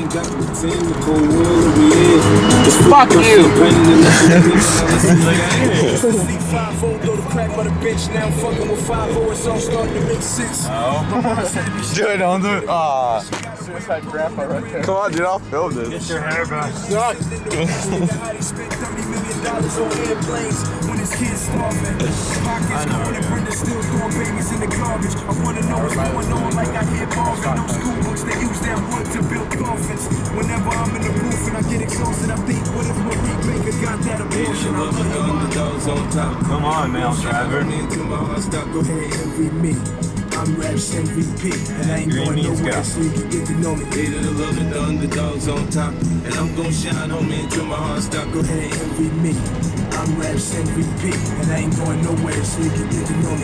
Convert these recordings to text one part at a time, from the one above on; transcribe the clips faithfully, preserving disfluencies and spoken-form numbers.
Fuck you! Dude, don't do it. Aw. Suicide grandpa right there. Come on, dude, I'll film this. Get your hair back. Whenever I'm in the booth and I get exhausted, I think, what if Marie Baker got that abortion? Come on, male driver. I'm Raps M V P, and I ain't going nowhere, so you can get to know me. Later to love it, the underdogs on top, and I'm gonna shine on me until my heart stop. Go ahead, envy me. I'm Raps M V P, and I ain't going nowhere, so you can get to know me.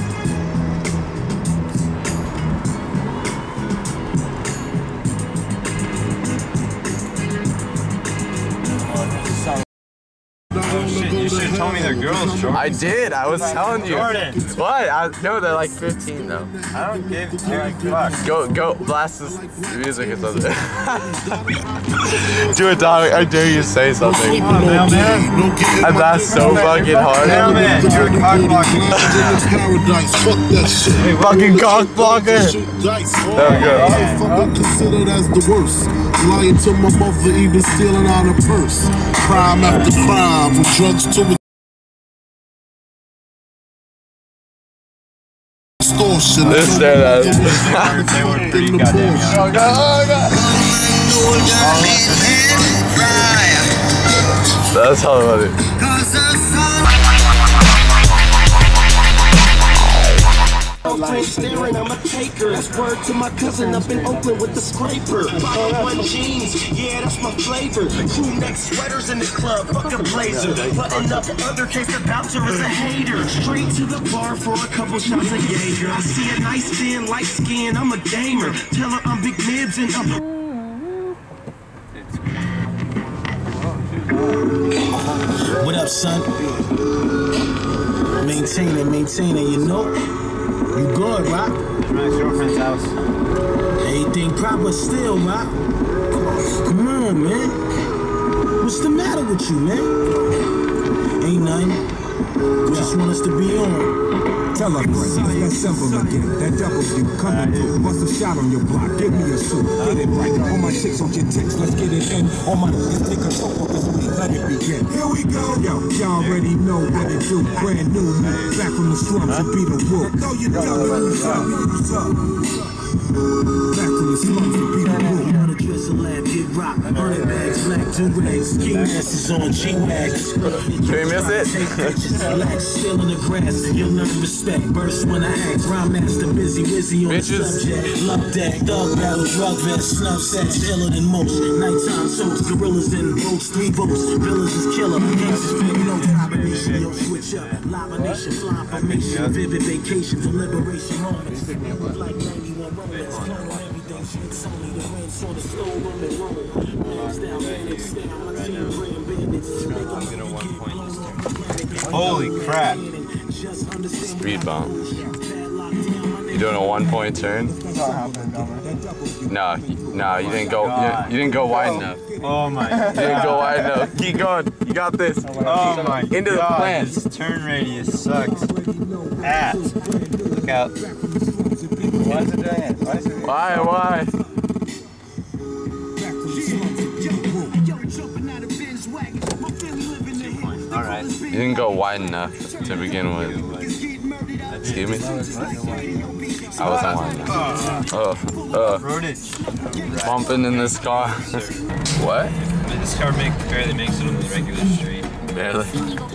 You should have told me they're girls, Jordan. I did. I was telling you. Jordan. What? I, no, they're like fifteen though. I don't give two fucks. Go, go, blast this music or something. Do it, dog. I dare you to say something. Come on, mailman. I laughed so fucking hard. Mailman, you're a cock blocker. Hey, fucking cock blocker. There we go. Considered as the worst. Lying to my mother, even stealing out a purse. Crime after crime, from drugs to extortion. This, there, that. They were pretty goddamn young. Oh, God, oh, God. That's how funny. Staring, I'm a taker. That's word to my cousin up in Oakland with the scraper. Bottle one jeans, yeah, that's my flavor. Crew neck sweaters in the club, fuck a blazer. Button up undercase, the bouncer is a hater. Straight to the bar for a couple shots of Jaeger. I see a nice thin, light skin, I'm a gamer. Tell her I'm Big Nibs and I'm. What up, son? Maintaining, maintaining, you know. You good, right? I'm at his girlfriend's house. Everything proper still, right? Come on, man. What's the matter with you, man? Ain't nothing. Just want us to be on. Tell her, friend, that simple again. That double you coming through. Bust a shot on your block. Give me a suit. Get it right. All my chicks on your text. Let's get it in. All my niggas take a soap off this week. Let it begin. Here we go. Yo, y'all already know what it do. Brand new. Back from the slums to be the wolf. No, you don't. Who's up? Who's up? Back from the slums to be the wolf. On the dresser lab, get rock. Hundred bags, black do-rags. King asses on G-Wags. Can we miss it? Relax, still in the grass. You'll learn respect. Burst when I act. Rhyme master, busy, busy on Bitches. the subject. Love deck, thug battle, drug vest, snuff sets, iller than most. Nighttime toast, gorillas in boats, three votes. Villas is killer. Gangsters fake notes. Combination, yo, switch up. Live nation, fly formation. Vivid vacation for liberation moments. Like ninety-one moments. Clone everything. Shit's only the rain, sort of slow room and roll. Holy crap. Speed bump. You doing a one point turn? No, no, you didn't go. You, you didn't go wide enough. Oh my You god. didn't go wide enough. Keep going. You got this. Oh my Into the god. plant. This turn radius sucks. Ass. Look out. Why is it doing it? Why is it? Why? Why? Alright. You didn't go wide enough to begin with. Excuse me? I wasn't wide enough. Oh, uh, Rodage. bumping in this car. What? I mean, this car make, barely makes it on the regular street. Barely.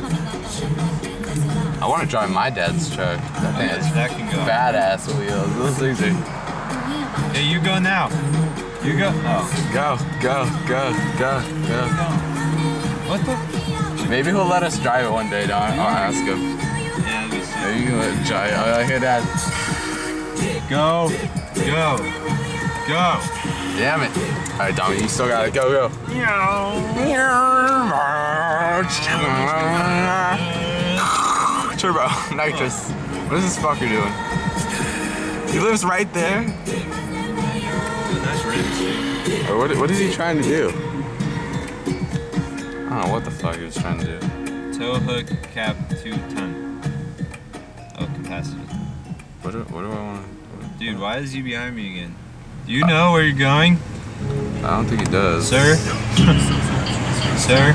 I want to drive my dad's truck. That thing has That can go. badass wheels. Those things are. Yeah, you go now. You go. Oh. Go, go, go, go, go. What the? Maybe he'll let us drive it one day, Don. I'll ask him. Yeah, let me see. Maybe you can let him drive it. I hear that. Go. Go. Go. Damn it. Alright, Dominic, you still gotta go, go. Turbo, nitrous. What is this fucker doing? He lives right there. Nice rims, dude. Or what, what is he trying to do? I don't know what the fuck he was trying to do. Tow hook cap two ton. Oh, capacity. What do, what do I want to... Dude, why is he behind me again? Do you know where you're going? I don't think he does. Sir? Sir?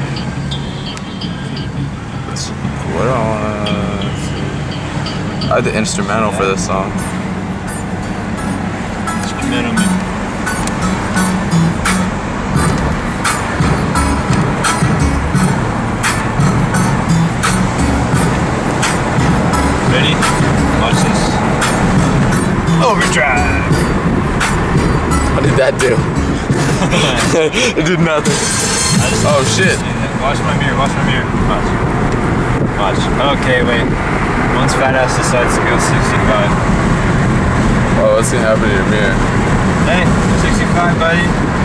What do I want to... I had the instrumental for this song. Instrumental, man. Ready? Watch this. Overdrive! What did that do? It did nothing. Oh shit. Watch my mirror, watch my mirror. Watch. Watch. Okay, wait. Once fat ass decides to go sixty-five. Oh, what's gonna happen to your mirror? Hey, sixty-five, buddy.